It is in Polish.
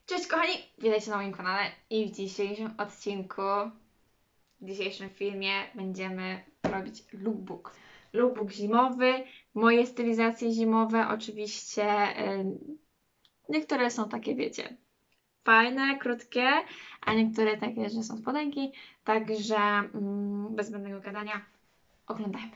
Cześć kochani, witajcie na moim kanale i w dzisiejszym odcinku, w dzisiejszym filmie będziemy robić lookbook. Lookbook zimowy, moje stylizacje zimowe, oczywiście niektóre są takie, wiecie, fajne, krótkie, a niektóre takie, że są spodenki, także bez zbędnego gadania oglądajmy.